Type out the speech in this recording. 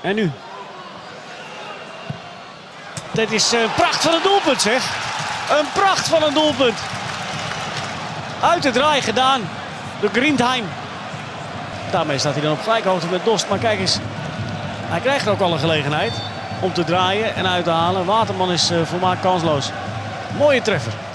En nu? Dit is een pracht van een doelpunt, zeg. Een pracht van een doelpunt. Uit de draai gedaan door Grindheim. Daarmee staat hij dan op gelijke hoogte met Dost. Maar kijk eens, hij krijgt ook al een gelegenheid om te draaien en uit te halen. Waterman is volmaakt kansloos. Mooie treffer.